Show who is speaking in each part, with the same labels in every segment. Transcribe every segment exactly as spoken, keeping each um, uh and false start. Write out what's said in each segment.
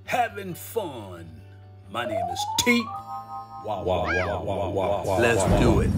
Speaker 1: having fun. My name is T. Wow, wow, wow, wow, wow, wow. Let's do it.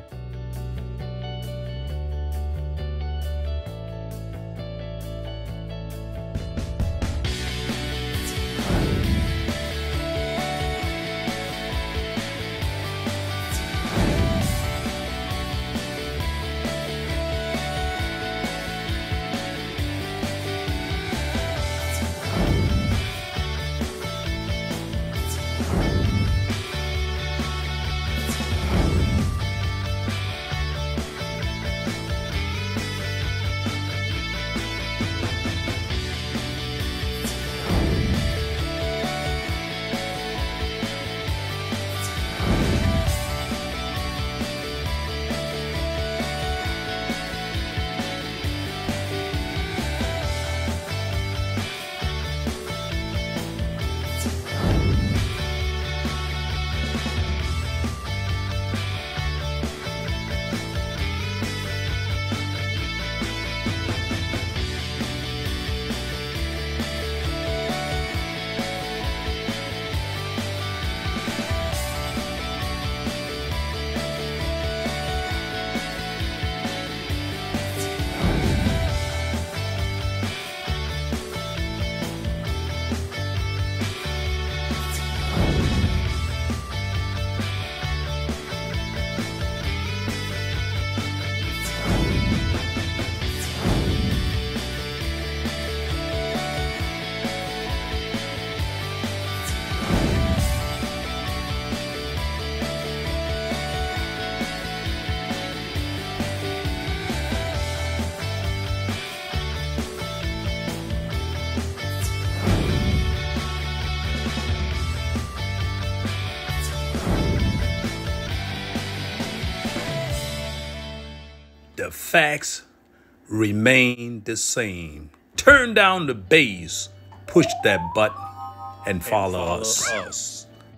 Speaker 1: The facts remain the same. Turn down the bass, push that button, and follow, and follow us. us.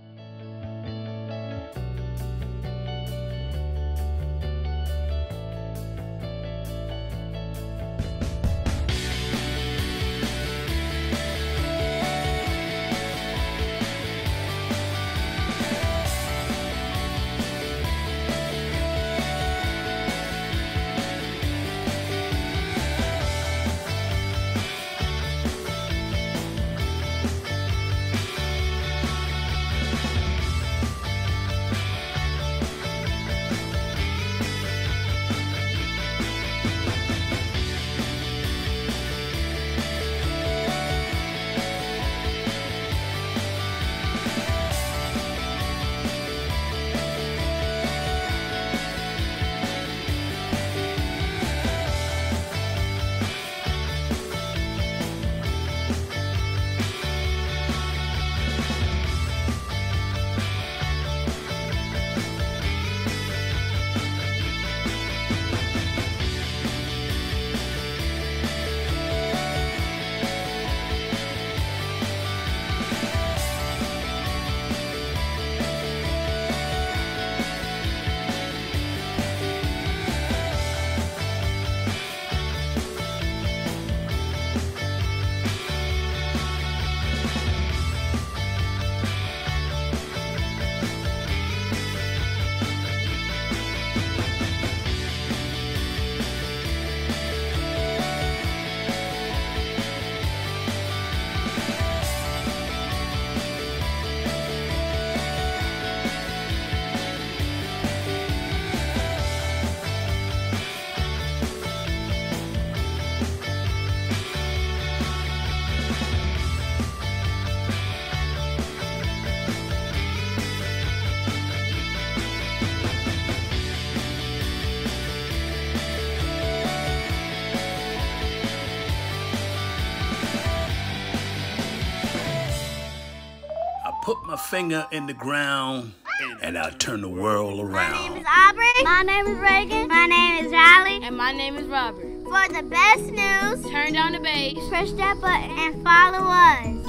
Speaker 1: Put my finger in the ground and I'll turn the world around.
Speaker 2: My name is Aubrey. My name is Reagan. My name is Riley.
Speaker 3: And my name is Robert.
Speaker 2: For the best news,
Speaker 3: turn down the bass,
Speaker 2: push that button, and follow us.